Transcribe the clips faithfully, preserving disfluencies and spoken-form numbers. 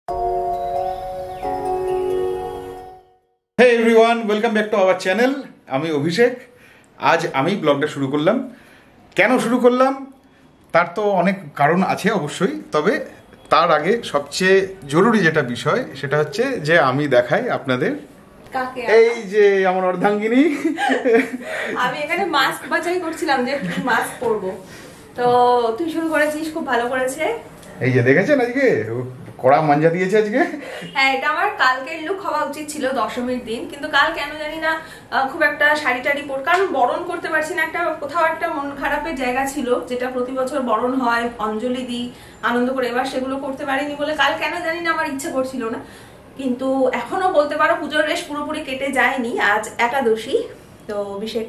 Hey everyone, welcome back to our channel. আমি অভিষেক। আজ আমি ব্লগটা শুরু করলাম। কেন শুরু করলাম তার তো অনেক কারণ আছে অবশ্যই, তবে তার আগে সবচেয়ে জরুরি যেটা বিষয় সেটা হচ্ছে যে আমি দেখাই আপনাদের এই যে আমার অর্ধাঙ্গিনী। আমি এখানে মাস্ক বাছাই করছিলাম যে কি মাস্ক পরবো, তো তুই শুরু করেছিস, খুব ভালো করেছে। এই যে দেখেছেন আজকে কড়া মাঞ্জা দিয়েছে আজকে। হ্যাঁ, এটা আমার কালকের লুক হওয়া উচিত ছিল দশমীর দিন, কিন্তু কাল কেন জানি না খুব একটা শাড়ি টাড়ি পর, কারণ বরণ করতে পারছি না, একটা কোথাও একটা মন খারাপের জায়গা ছিল, যেটা প্রতি বছর বরণ হয়, অঞ্জলি দিই আনন্দ করে, এবার সেগুলো করতে পারিনি বলে কাল কেন জানি না আমার ইচ্ছে করছিল না। কিন্তু এখনো বলতে পারো পুজোর রেশ পুরোপুরি কেটে যায়নি, আজ একাদশী। তো অভিষেক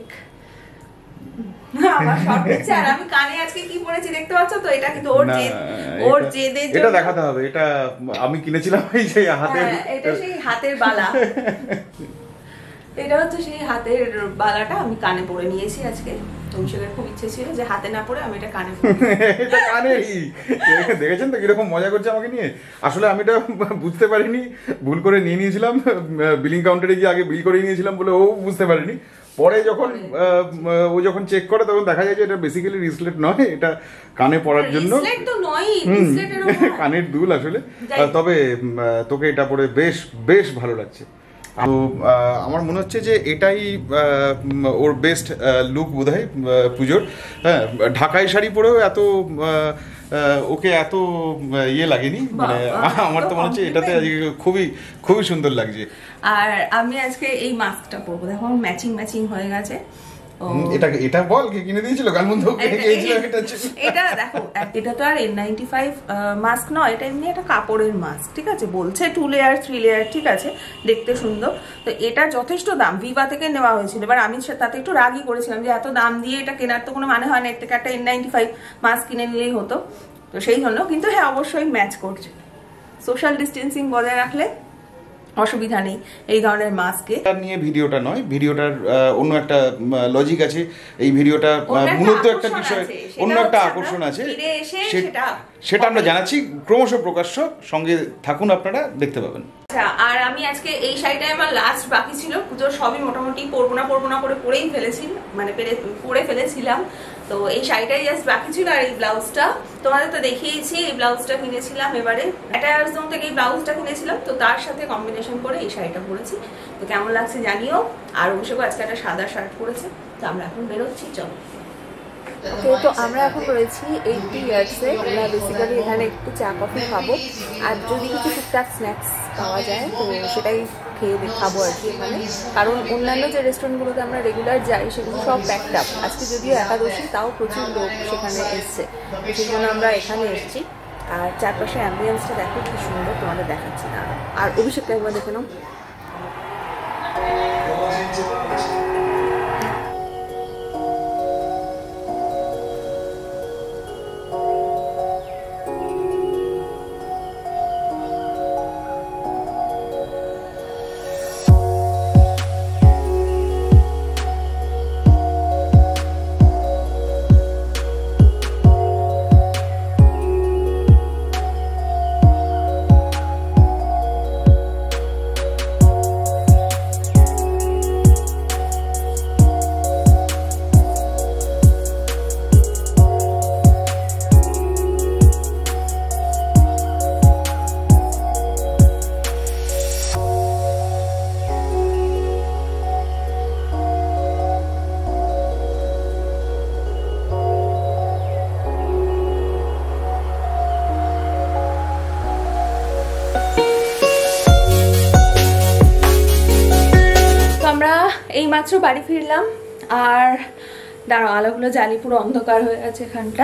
আমার শর্ট হচ্ছে, আর আমি কানে আজকে কি পরেছি দেখতে পাচ্ছ তো, এটা কিন্তু ওর জেদ, ওর জেদে এটা দেখাতে হবে। এটা আমি কিনেছিলাম এই যে হাতের, এটা সেই হাতের বালা, এটা হচ্ছে সেই হাতের বালাটা আমি কানে পরে নিয়েছি আজকে। অভিষেকের খুব ইচ্ছে ছিল যে হাতে না পরে আমি এটা কানে পরে। এটা কানেরই, দেখেছেন তো কিরকম মজা করছে আমাকে নিয়ে। আসলে আমি এটা বুঝতে পারিনি, ভুল করে নিয়ে নিয়েছিলাম, বিলিং কাউন্টারে গিয়ে আগে বিল করে নিয়েছিলাম বলে ও বুঝতে পারিনি। পরে যখন ও যখন চেক করে তখন দেখা যায় যে এটা বেসিক্যালি রিসলেট নয়, এটা কানে পরার জন্য কানের দুল আসলে। তবে তোকে এটা পরে বেশ বেশ ভালো লাগছে। তো আমার মনে হচ্ছে যে এটাই ওর বেস্ট লুক বোধহয় পুজোর। হ্যাঁ, ঢাকাই শাড়ি পরেও এত ওকে এত ইয়ে লাগেনি, মানে আমার তো মনে হচ্ছে এটাতে আজকে খুবই খুবই সুন্দর লাগছে। আর আমি আজকে এই মাস্কটা পরবো, দেখো ম্যাচিং ম্যাচিং হয়ে গেছে। এটা এটা বল কে কিনে দিয়েছিল? গালমন্দ এটা দেখো, এটা তো আর এন নাইনটি ফাইভ মাস্ক নয়, এটা এমনি একটা কাপড়ের মাস্ক, ঠিক আছে, বলছে টু লেয়ার থ্রি লেয়ার, ঠিক আছে, দেখতে সুন্দর। তো এটা যথেষ্ট দাম, ভিভা থেকে নেওয়া হয়েছিল। এবার আমি তাতে একটু রাগই করেছিলাম যে এত দাম দিয়ে এটা কেনার তো কোনো মানে হয় না, এর থেকে একটা এন নাইনটি ফাইভ মাস্ক কিনে নিলেই হতো। তো সেই জন্য, কিন্তু হ্যাঁ অবশ্যই ম্যাচ করছে, সোশ্যাল ডিস্টেন্সিং বজায় রাখলে অসুবিধা নেই এই ধরনের মাস্কে। নিয়ে ভিডিওটা নয়, ভিডিওটার অন্য একটা লজিক আছে, এই ভিডিওটা মূলত একটা বিষয়, অন্য একটা আকর্ষণ আছে, সেটা আমরা জানাচ্ছি, ক্রমশ প্রকাশ্য, সঙ্গে থাকুন, আপনারা দেখতে পাবেন। আচ্ছা, আর আমি আজকে এই শাড়িটাই আমার লাস্ট বাকি ছিল, পুজোর সবই মোটামুটি পরবো না পরবো না করে পরেই ফেলেছি, মানে পরে ফেলেছিলাম। তো এই শাড়িটাই জাস্ট বাকি ছিল, আর এই ব্লাউজটা তোমাদের তো দেখিয়েছি, এই ব্লাউজটা কিনেছিলাম এবারে অ্যাটায়ার জোন থেকে, এই ব্লাউজটা কিনেছিলাম, তো তার সাথে কম্বিনেশন করে এই শাড়িটা পরেছি। তো কেমন লাগছে জানিও। আর অভিষেক আজকে একটা সাদা শার্ট পরেছে। তো আমরা এখন বেরোচ্ছি, চলো। ওকে, তো আমরা এখন রয়েছি এইটটি ইয়ার্সে। আমরা বেসিক্যালি এখানে একটু চা কফি খাবো, আর যদি কিছু টুকটাক স্ন্যাক্স পাওয়া যায় তো সেটাই খেয়ে খাবো আর কি এখানে। কারণ অন্যান্য যে রেস্টুরেন্টগুলোতে আমরা রেগুলার যাই সেগুলো সব প্যাকড আপ। আজকে যদিও একাদশী, তাও প্রচুর লোক সেখানে এসছে, সেই জন্য আমরা এখানে এসেছি। আর চারপাশে অ্যাম্বিয়েন্সটা দেখো কি সুন্দর, তোমাদের দেখাচ্ছি না। আর অভিষেকটা একবার দেখে নাও। এই মাত্র বাড়ি ফিরলাম, আর দাঁড়াও, আলোগুলো জ্বালি, পুরো অন্ধকার হয়ে গেছে এখানটা।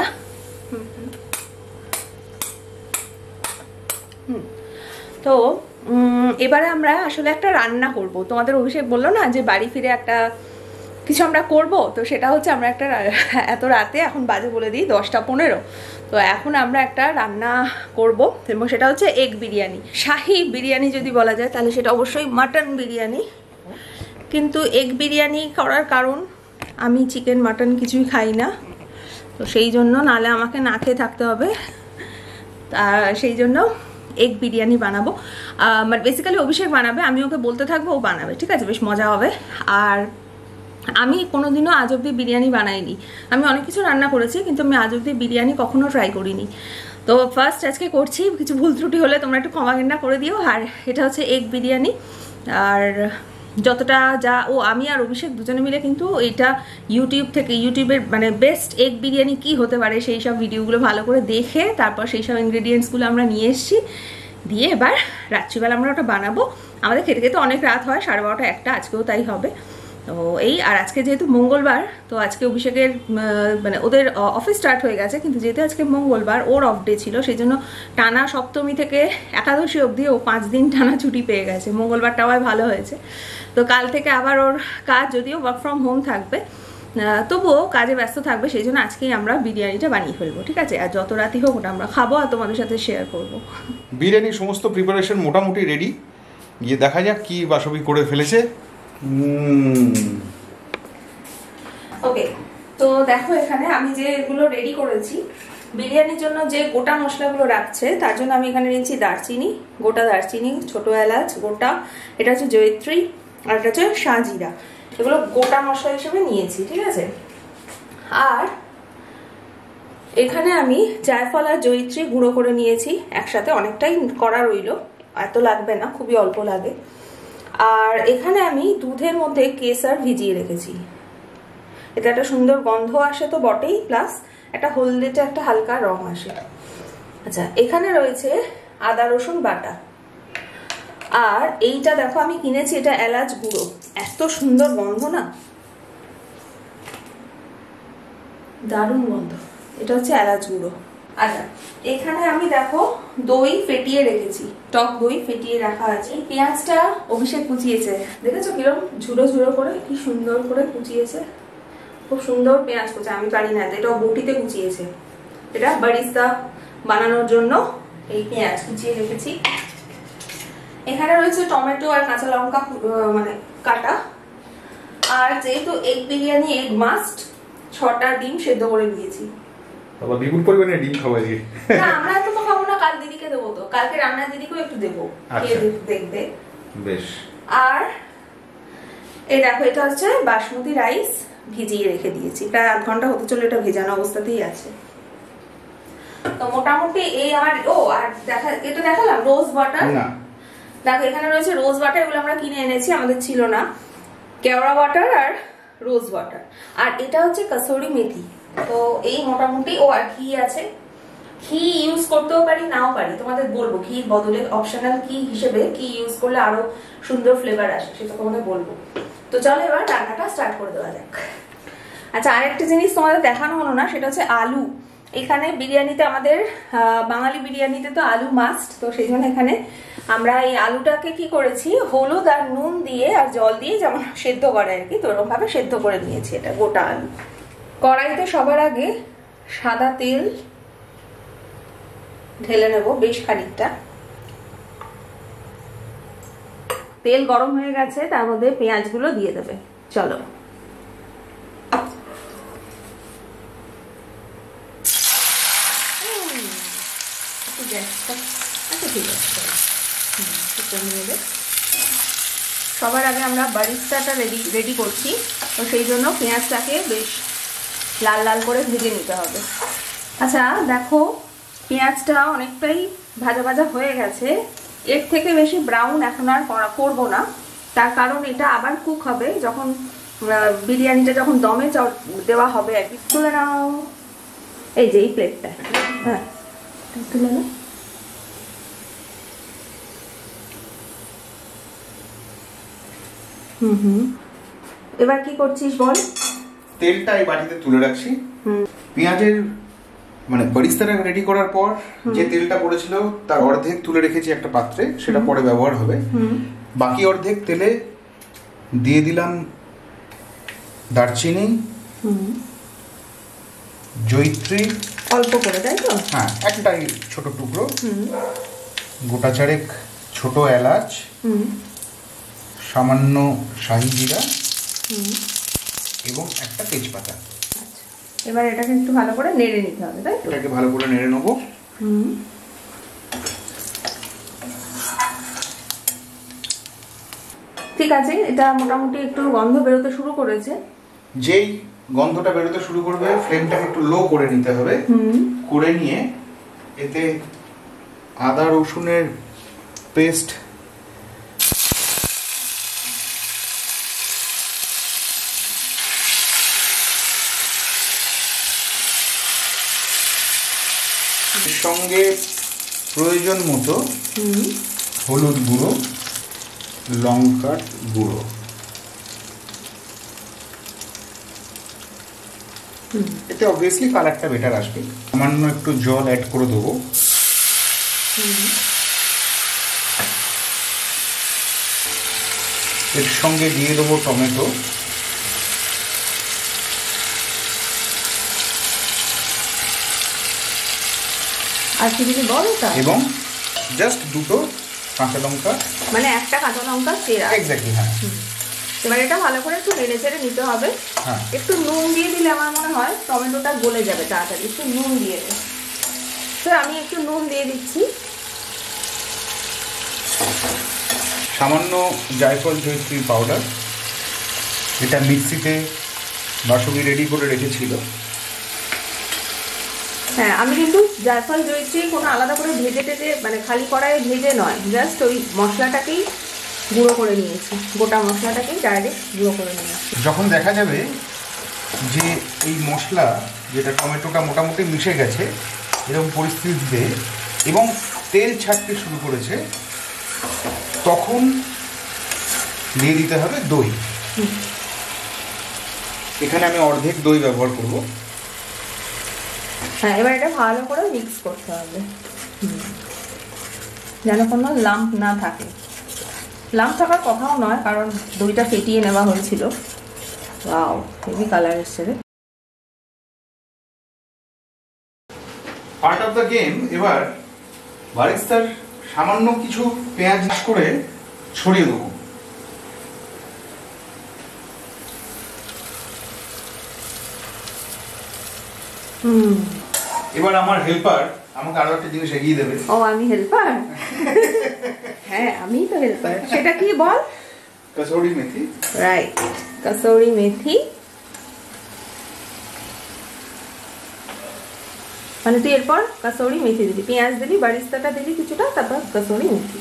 তো এবারে আমরা আসলে একটা রান্না করব। তোমাদের অভিষেক বললো না যে বাড়ি ফিরে একটা কিছু আমরা করব, তো সেটা হচ্ছে আমরা একটা এত রাতে, এখন বাজে বলে দিই দশটা পনেরো, তো এখন আমরা একটা রান্না করব, এবং সেটা হচ্ছে এগ বিরিয়ানি। শাহি বিরিয়ানি যদি বলা যায় তাহলে সেটা অবশ্যই মাটন বিরিয়ানি, কিন্তু এগ বিরিয়ানি করার কারণ আমি চিকেন মাটন কিছুই খাই না, তো সেই জন্য, নালে আমাকে না খেয়ে থাকতে হবে। তা সেই জন্য এগ বিরিয়ানি বানাবো, মানে বেসিক্যালি অভিষেক বানাবে, আমি ওকে বলতে থাকবো, ও বানাবে, ঠিক আছে, বেশ মজা হবে। আর আমি কোনোদিনও আজ অব্দি বিরিয়ানি বানাইনি, আমি অনেক কিছু রান্না করেছি কিন্তু আমি আজ অব্দি বিরিয়ানি কখনো ট্রাই করিনি। তো ফার্স্ট আজকে করছি, কিছু ভুল ত্রুটি হলে তোমরা একটু ক্ষমা ঘেন্না করে দিও। আর এটা হচ্ছে এগ বিরিয়ানি, আর যতটা যা ও আমি আর অভিষেক দুজনে মিলে কিন্তু এইটা ইউটিউব থেকে, ইউটিউবের মানে বেস্ট এগ বিরিয়ানি কি হতে পারে সেই সব ভিডিওগুলো ভালো করে দেখে তারপর সেই সব ইনগ্রেডিয়েন্টসগুলো আমরা নিয়ে এসেছি, দিয়ে এবার রাত্রিবেলা আমরা ওটা বানাবো। আমাদের খেতে খেতে অনেক রাত হয়, সাড়ে বারোটা একটা, আজকেও তাই হবে। তো এই, আর আজকে যেহেতু মঙ্গলবার, তো আজকে অভিষেকের মানে ওদের অফিস স্টার্ট হয়ে গেছে, কিন্তু যেহেতু আজকে মঙ্গলবার ওর অফ ডে ছিল, সেই জন্য টানা সপ্তমী থেকে একাদশী অবধি ও পাঁচ দিন টানা ছুটি পেয়ে গেছে। মঙ্গলবারটাও ভালো হয়েছে। তো কাল থেকে আবার ওর কাজ, যদিও ওয়ার্ক ফ্রম হোম থাকবে, তবুও কাজে ব্যস্ত থাকবে, সেই জন্য আজকেই আমরা বিরিয়ানিটা বানিয়ে ফেলবো, ঠিক আছে। আর যত রাতি হোক ওটা আমরা খাবো আর তোমাদের সাথে শেয়ার করবো। বিরিয়ানির সমস্ত প্রিপারেশন মোটামুটি রেডি, গিয়ে দেখা যাক কি বাসবি করে ফেলেছে। ওকে, তো দেখো এখানে আমি যে এগুলো রেডি করেছি বিরিয়ানির জন্য, যে গোটা মশলাগুলো রাখছে তার জন্য আমি এখানে নিয়েছি দারচিনি, গোটা দারচিনি, ছোট এলাচ গোটা, এটা হচ্ছে জয়িত্রী, আর এটা হচ্ছে শাহজিরা, এগুলো গোটা মশলা হিসেবে নিয়েছি, ঠিক আছে। আর এখানে আমি জায়ফল আর জয়িত্রী গুঁড়ো করে নিয়েছি একসাথে, অনেকটাই করা রইল, এত লাগবে না, খুবই অল্প লাগে। আর এখানে আমি দুধের মধ্যে কেসার ভিজিয়ে রেখেছি, এটা একটা সুন্দর গন্ধ আসে তো বটেই, প্লাস একটা হলদেটে একটা হালকা রং আসে। আচ্ছা, এখানে রয়েছে আদা রসুন বাটা, আর এইটা দেখো আমি কিনেছি, এটা এলাচ গুঁড়ো, এত সুন্দর গন্ধ না, দারুণ গন্ধ, এটা হচ্ছে এলাচ গুঁড়ো। আচ্ছা, এখানে আমি দেখো দই ফেটিয়ে রেখেছি, টক দই ফেটিয়ে রাখা আছে। পেঁয়াজটা অভিষেক কুচিয়েছে, দেখেছো কিরকম ঝুড়ো ঝুড়ো করে, কি সুন্দর করে কুচিয়েছে, খুব সুন্দর পেঁয়াজ কুচি, আমি পারি না, এটা বটিতে কুচিয়েছে, এটা বারিস্তা বানানোর জন্য এই পেঁয়াজ কুচিয়ে রেখেছি। এখানে রয়েছে টমেটো আর কাঁচা লঙ্কা মানে কাটা, আর যেহেতু এগ বিরিয়ানি এগ মাস্ট, ছটা ডিম সেদ্ধ করে নিয়েছি। বাবা বিপুল পরিমাণে ডিম খাওয়াই। না আমরা তো খাবো না, কাল দিদিকে দেবো, তো কালকে রান্নার দিদিকেও একটু দেবো, খেয়ে দেখবে। বেশ। আর এই দেখো এটা হচ্ছে বাসমতি রাইস, ভিজিয়ে রেখে দিয়েছি, প্রায় আধ ঘন্টা হতে চলে এটা ভেজানো অবস্থাতেই আছে। তো মোটামুটি এই আমার, ও আর দেখা, এটা দেখালাম রোজ বাটার, দেখো এখানে রয়েছে রোজ বাটার, এগুলো আমরা কিনে এনেছি, আমাদের ছিল না, কেওড়া বাটার আর রোজ বাটার, আর এটা হচ্ছে কাসুরি মেথি। তো এই মোটামুটি, ও আর ঘি আছে, ঘি ইউজ করতেও পারি নাও পারি, তোমাদের বলবো ঘির বদলে অপশনাল কি হিসেবে কি ইউজ করলে আরো সুন্দর ফ্লেভার আসে সেটা তোমাদের বলবো। তো চলো এবার রান্নাটা স্টার্ট করে দেওয়া যাক। আচ্ছা, আরেকটা জিনিস তোমাদের দেখানো হলো না, সেটা হচ্ছে আলু। এখানে বিরিয়ানিতে, আমাদের বাঙালি বিরিয়ানিতে তো আলু মাস্ট, তো সেই জন্য এখানে আমরা এই আলুটাকে কি করেছি, হলুদ আর নুন দিয়ে আর জল দিয়ে যেমন সেদ্ধ করে আর কি, তো ওরকম ভাবে সেদ্ধ করে নিয়েছি এটা গোটা আলু। কড়াইতে সবার আগে সাদা তেল ঢেলে নেব বেশ খানিকটা, তেল গরম হয়ে গেছে, তার মধ্যে পেঁয়াজগুলো দিয়ে দেবে। চলো, আচ্ছা ঠিক আছে, সবার আগে আমরা বারিস্তাটা রেডি রেডি করছি, তো সেই জন্য পেঁয়াজটাকে বেশ লাল লাল করে ভেজে নিতে হবে। আচ্ছা দেখো, পেঁয়াজটা অনেকটাই ভাজা ভাজা হয়ে গেছে, এর থেকে বেশি ব্রাউন এখন আর করবো না, তার কারণ এটা আবার কুক হবে যখন বিরিয়ানিটা যখন দমে দেওয়া হবে আর কি। তুলে নাও, এই যে এই প্লেটটা, হ্যাঁ তুলে নাও। হুম হুম এবার কি করছিস বল? তেলটা এই বাটিতে তুলে রাখছি, পেঁয়াজের মানে বারিস্তাটা রেডি করার পর যে তেলটা পড়েছিল তার অর্ধেক তুলে রেখেছি একটা পাত্রে, সেটা পরে ব্যবহার হবে। বাকি অর্ধেক তেলে দিয়ে দিলাম দারচিনি, জয়িত্রী অল্প করে, তাই তো? হ্যাঁ, একটাই ছোট টুকরো, গোটা চারেক ছোট এলাচ, সামান্য শাহি জিরা এবং একটা তেজপাতা। এবার এটাকে একটু ভালো করে নেড়ে নিতে হবে, তাই তো? এটাকে ভালো করে নেড়ে নেবো। ঠিক আছে, এটা মোটামুটি একটু গন্ধ বেরোতে শুরু করেছে। যেই গন্ধটা বেরোতে শুরু করবে ফ্লেমটাকে একটু লো করে নিতে হবে। করে নিয়ে এতে আদা রসুনের পেস্ট, সঙ্গে প্রয়োজন মতো হলুদ গুঁড়ো, লঙ্কার গুঁড়ো, এতে অবভিয়াসলি কালারটা বেটার আসবে। সামান্য একটু জল অ্যাড করে দেবো। এর সঙ্গে দিয়ে দেবো টমেটো, আর কি দিবি বল ওটা, এবং জাস্ট দুটো কাঁচা লঙ্কা, মানে একটা কাঁচা লঙ্কা চেরা। এক্স্যাক্টলি, হ্যাঁ। এবার এটা ভালো করে একটু নেড়ে চেড়ে নিতে হবে। হ্যাঁ, একটু নুন দিয়ে দিলে আমার মনে হয় টমেটোটা গলে যাবে তাড়াতাড়ি। একটু নুন দিয়ে দে। তো আমি একটু নুন দিয়ে দিচ্ছি। সামান্য জায়ফল জয়িত্রী পাউডার, এটা মিক্সিতে বাসুকি রেডি করে রেখেছিল। হ্যাঁ, আমি কিন্তু জায়ফল জয়িত্রী কোনো আলাদা করে ভেজে টেজে, মানে খালি কড়াইয়ে ভেজে নয়, জাস্ট ওই মশলাটাকেই গুঁড়ো করে নিয়েছি, গোটা মশলাটাকেই ডাইরেক্ট গুঁড়ো করে নিয়েছি। যখন দেখা যাবে যে এই মশলা, যেটা টমেটোটা মোটামুটি মিশে গেছে এরকম পরিস্থিতিতে এবং তেল ছাড়তে শুরু করেছে, তখন দিয়ে দিতে হবে দই। এখানে আমি অর্ধেক দই ব্যবহার করব। হ্যাঁ, এবার এটা ভালো করে মিক্স করতে হবে যেন কোনো লাম্প না থাকে। লাম্প থাকার কথাও নয়, কারণ দইটা ফেটিয়ে নেওয়া হয়েছিল। ওয়াও, হেভি কালার এসছে রে। Part of the game. এবার বারিস্তার সামান্য কিছু পেঁয়াজ করে ছড়িয়ে দেবো। হুম, এবার আমার হেল্পার আমাকে আরো একটা জিনিস এগিয়ে দেবে। ও, আমি হেল্পার? হ্যাঁ, আমি তো হেল্পার। সেটা কি বল? কসুরি মেথি। রাইট, কসুরি মেথি। মানে তুই এরপর কসুরি মেথি দিবি, পেঁয়াজ দিবি, বারিস্তাটা দিবি কিছুটা, তারপর কসুরি মেথি।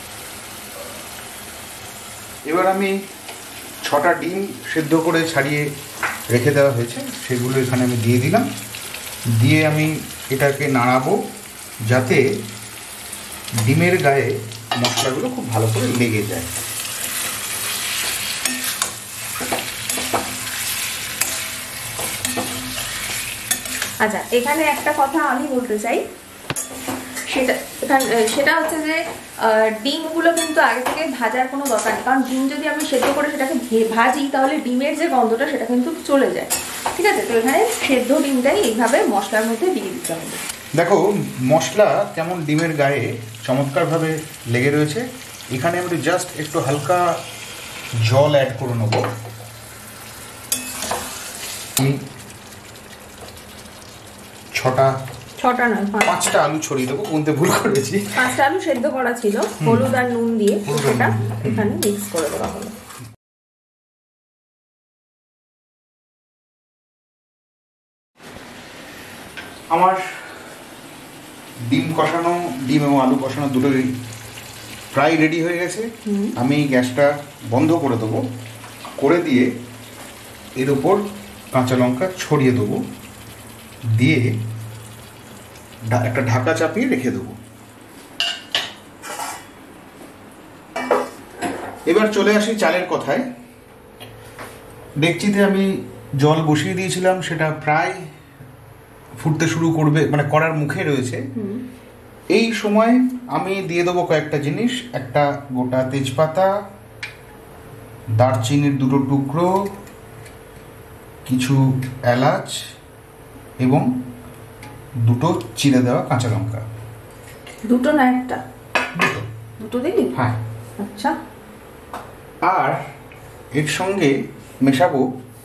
এবার আমি ছটা ডিম সেদ্ধ করে ছাড়িয়ে রেখে দেওয়া হয়েছে, সেগুলো এখানে আমি দিয়ে দিলাম। দিয়ে আমি এটাকে নাড়াবো যাতে ডিমের গায়ে মশলাগুলো খুব ভালো করে লেগে যায়। আচ্ছা, এখানে একটা কথা আমি বলতে চাই, সেটা সেটা হচ্ছে যে ডিমগুলো কিন্তু আগে থেকে ভাজার কোনো দরকার নেই, কারণ ডিম যদি আমি সেদ্ধ করে সেটাকে ভাজি তাহলে ডিমের যে গন্ধটা সেটা কিন্তু চলে যায়। ঠিক আছে, তো এখানে সেদ্ধ ডিমটাই এইভাবে মশলার মধ্যে দিয়ে দিতে হবে। দেখো মশলা কেমন ডিমের গায়ে চমৎকারভাবে লেগে রয়েছে। এখানে আমি জাস্ট একটু হালকা জল অ্যাড করে নেব। ছটা ছটা নয়, পাঁচটা আলু ছড়িয়ে দেবো, গুনতে ভুল করেছি। পাঁচটা আলু সেদ্ধ করা ছিল, হলুদ আর নুন দিয়ে সেটা এখানে মিক্স করে দেওয়া হলো। আমার ডিম কষানো, ডিম এবং আলু কষানো দুটোই প্রায় রেডি হয়ে গেছে। আমি গ্যাসটা বন্ধ করে দেবো, করে দিয়ে এর উপর কাঁচা লঙ্কা ছড়িয়ে দেবো, দিয়ে একটা ঢাকা চাপিয়ে রেখে দেবো। এবার চলে আসি চালের কথায়। ডেকচিতে আমি জল বসিয়ে দিয়েছিলাম, সেটা প্রায় ফুটতে শুরু করবে, মানে করার মুখে রয়েছে। এই সময় আমি দিয়ে দেবো কয়েকটা জিনিস, একটা গোটা তেজপাতা, দারচিনির দুটো টুকরো, কিছু এলাচ এবং দুটো চিড়ে দেওয়া কাঁচা লঙ্কা। দুটো না একটা? দুটো। দুটো দিবি? হ্যাঁ। আচ্ছা। আর এর সঙ্গে মেশাবো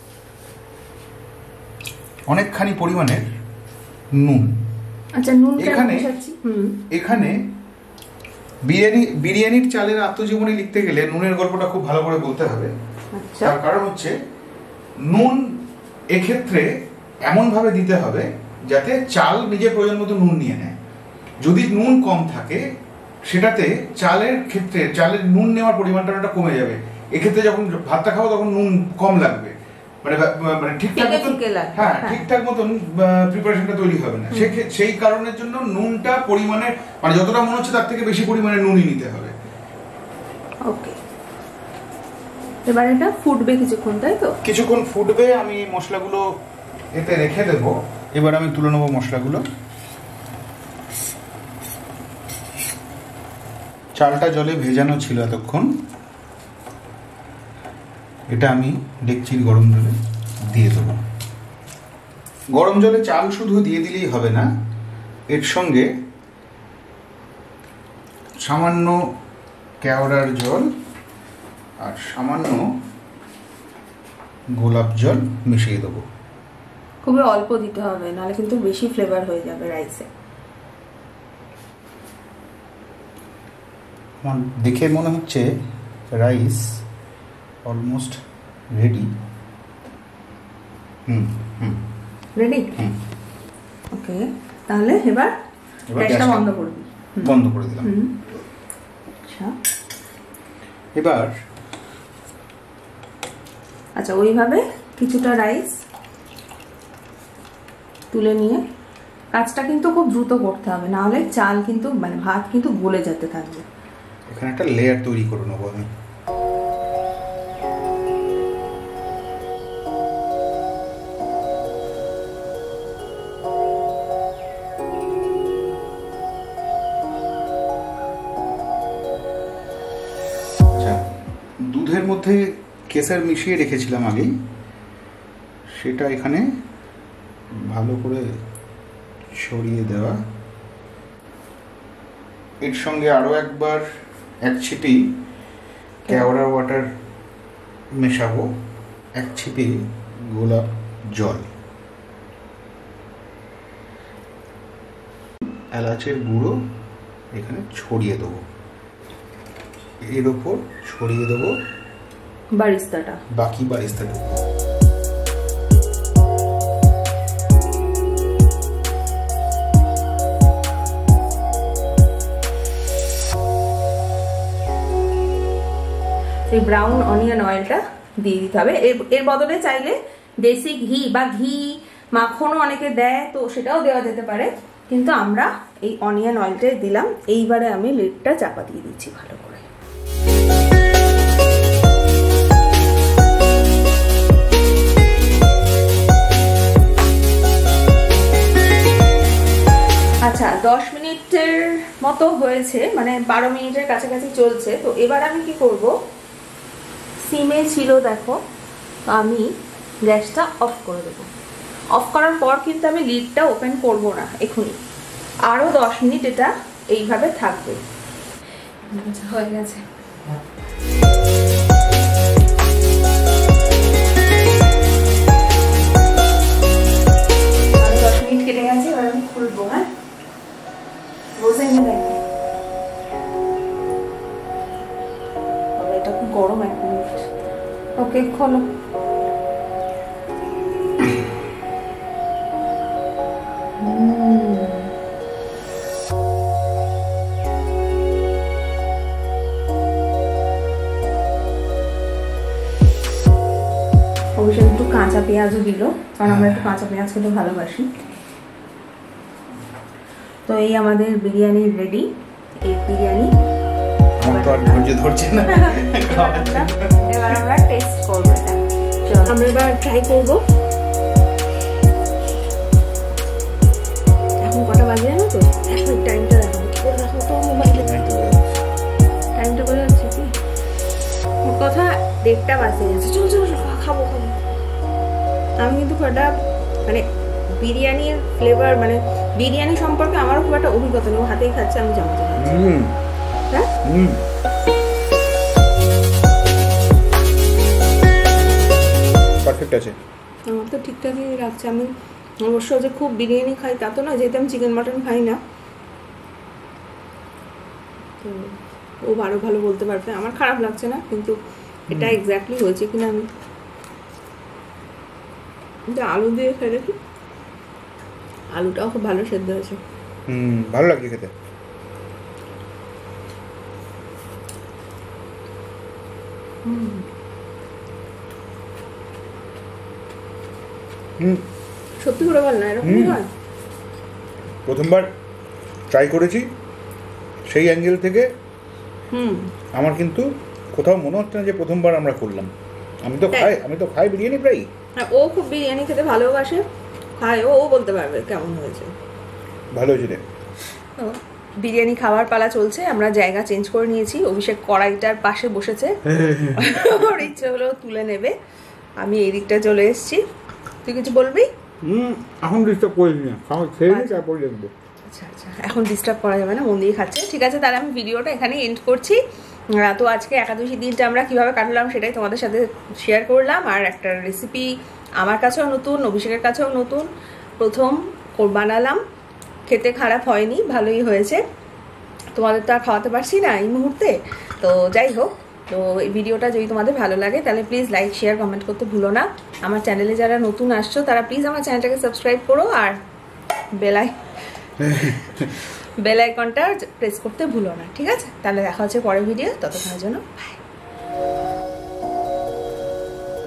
অনেকখানি পরিমাণের নুন। আচ্ছা, নুন এখানে হুম এখানে বিরিয়ানি বিরিয়ানির চালের আত্মজীবনী লিখতে গেলে নুনের গল্পটা খুব ভালো করে বলতে হবে। আচ্ছা, তার কারণ হচ্ছে নুন এক্ষেত্রে এমন ভাবে দিতে হবে যাতে চাল নিজের প্রয়োজন মতো নুন নিয়ে নেয়। যদি নুন কম থাকে সেটাতে চালের ক্ষেত্রে চালের নুন নেওয়ার পরিমাণটা ওটা কমে যাবে। এক্ষেত্রে যখন ভাতটা খাবো তখন নুন কম লাগবে, মানে মানে ঠিকঠাক মতন হ্যাঁ ঠিকঠাক মতন প্রিপারেশনটা তৈরি হবে না। সেই কারণের জন্য নুনটা পরিমাণে মানে যতটা মনে হচ্ছে তার থেকে বেশি পরিমাণে নুনই নিতে হবে। ওকে, এবার এটা ফুটবে কিছুক্ষণ, তাই তো? কিছুক্ষণ ফুটবে, আমি মশলাগুলো এতে রেখে দেবো। এবার আমি তুলে নেবো মশলাগুলো। চালটা জলে ভেজানো ছিল এতক্ষণ, এটা আমি ডেকচির গরম জলে দিয়ে দেবো। গরম জলে চাল শুধু দিয়ে দিলেই হবে না, এর সঙ্গে সামান্য কেওড়ার জল আর সামান্য গোলাপ জল মিশিয়ে দেবো। খুবই অল্প দিতে হবে, নাহলে কিন্তু বেশি ফ্লেভার হয়ে যাবে রাইসে। আমার দেখে মনে হচ্ছে rice almost ready. Hmm hmm ready. Okay, তাহলে এবার গ্যাসটা বন্ধ করবি। বন্ধ করে দিলাম। আচ্ছা, এবার আচ্ছা ওইভাবে কিছুটা রাইস তুলে নিয়ে কাজটা কিন্তু খুব দ্রুত করতে হবে, না হলে চাল কিন্তু মানে ভাত কিন্তু গলে যেতে থাকবে। এখানে একটা লেয়ার তৈরি করে নেবো আমি। আচ্ছা, দুধের মধ্যে কেশর মিশিয়ে রেখেছিলাম আগেই, সেটা এখানে ভালো করে ছড়িয়ে দেওয়া। এর সঙ্গে আরো একবার এক ছিপি কেওড়া ওয়াটার মেশাবো, এক ছিপি গোলাপ জল, এলাচের গুঁড়ো এখানে ছড়িয়ে দেবো। এর ওপর ছড়িয়ে দেবো বারিস্তাটা, বাকি বারিস্তাটা। এই ব্রাউন অনিয়ন অয়েলটা দিয়ে দিতে হবে। এর এর বদলে চাইলে দেশি ঘি বা ঘি মাখনও অনেকে দেয়, তো সেটাও দেওয়া যেতে পারে, কিন্তু আমরা এই অনিয়ন অয়েলটাই দিলাম। এইবারে আমি লিডটা চাপা দিয়ে দিচ্ছি ভালো করে। আচ্ছা, দশ মিনিটের মতো হয়েছে, মানে বারো মিনিটের কাছাকাছি চলছে। তো এবার আমি কি করব, সিমে ছিল দেখো, আমি গ্যাসটা অফ করে দেবো। অফ করার পর কিন্তু আমি লিডটা ওপেন করব না এখনই, আরও দশ মিনিট এটা এইভাবে থাকবে। হয়ে গেছে। দশ মিনিট কেটে গেছে, এবার আমি খুলবো। হ্যাঁ, বোঝেন না, এটা খুব গরম। এক মিনিট। ওকে, খোলো। অবশ্যই একটু কাঁচা পেঁয়াজও দিল, কারণ আমরা একটু কাঁচা পেঁয়াজ খেতে ভালোবাসি। তো এই আমাদের বিরিয়ানি রেডি। এই বিরিয়ানি এবার আমরা টেস্ট করবো। আমরা এবার ট্রাই করবো। এখন কটা বাজে জানো তো? এখন টাইমটা দেখো, কি করে দেখো তো মোবাইলে টাইমটা বোঝা যাচ্ছে কি? কথা দেড়টা বাজে গেছে। চলো চলো খাবো খাবো। আমি কিন্তু কটা মানে বিরিয়ানির ফ্লেভার, মানে বিরিয়ানি সম্পর্কে আমারও খুব একটা অভিজ্ঞতা নেই। হাতেই খাচ্ছে, আমি জানতে পারছি। হ্যাঁ, পারফেক্ট আছে। আমার তো ঠিকঠাকই লাগছে। আমি অবশ্য যে খুব বিরিয়ানি খাই তা তো না, যেহেতু আমি চিকেন মাটন খাই না। তো ও আরও ভালো বলতে পারবে, আমার খারাপ লাগছে না, কিন্তু এটা এক্স্যাক্টলি হয়েছে কিনা আমি আলু দিয়ে খেয়েছি, আলুটাও খুব ভালো সেদ্ধ হয়েছে। হুম, ভালো লাগছে খেতে। হুম হুম, সত্যি করে বল না এরকমই হয়। প্রথমবার ট্রাই করেছি সেই অ্যাঙ্গেল থেকে হুম আমার কিন্তু কোথাও মনে হচ্ছে না যে প্রথমবার আমরা করলাম। আমি তো খাই আমি তো খাই বিরিয়ানি প্রায়। হ্যাঁ, ও খুব বিরিয়ানি খেতে ভালোবাসে, খায়, ও ও বলতে পারবে কেমন হয়েছে। ভালো হয়েছে রে। তো বিরিয়ানি খাওয়ার পালা চলছে, আমরা জায়গা চেঞ্জ করে নিয়েছি, অভিষেক কড়াইটার পাশে বসেছে, ওর ইচ্ছে হলো তুলে নেবে, আমি এই দিকটা চলে এসেছি। তুই কিছু বলবি? হুম, এখন ডিস্টার্ব করিস না, খাওয়া খেয়ে নি তারপর দেখবো। আচ্ছা আচ্ছা, এখন ডিস্টার্ব করা যাবে না, মন দিয়ে খাচ্ছে। ঠিক আছে, তাহলে আমি ভিডিওটা এখানেই এন্ড করছি। তো আজকে একাদশী দিনটা আমরা কিভাবে কাটলাম সেটাই তোমাদের সাথে শেয়ার করলাম, আর একটা রেসিপি আমার কাছেও নতুন, অভিষেকের কাছেও নতুন, প্রথম বানালাম, খেতে খারাপ হয়নি, ভালোই হয়েছে। তোমাদের তো আর খাওয়াতে পারছি না এই মুহূর্তে, তো যাই হোক, তো এই ভিডিওটা যদি তোমাদের ভালো লাগে তাহলে প্লিজ লাইক শেয়ার কমেন্ট করতে ভুলো না। আমার চ্যানেলে যারা নতুন আসছো তারা প্লিজ আমার চ্যানেলটাকে সাবস্ক্রাইব করো, আর বেলাই বেল আইকনটা প্রেস করতে ভুলো না। ঠিক আছে, তাহলে দেখা হচ্ছে পরের ভিডিও, ততক্ষণের জন্য বাই।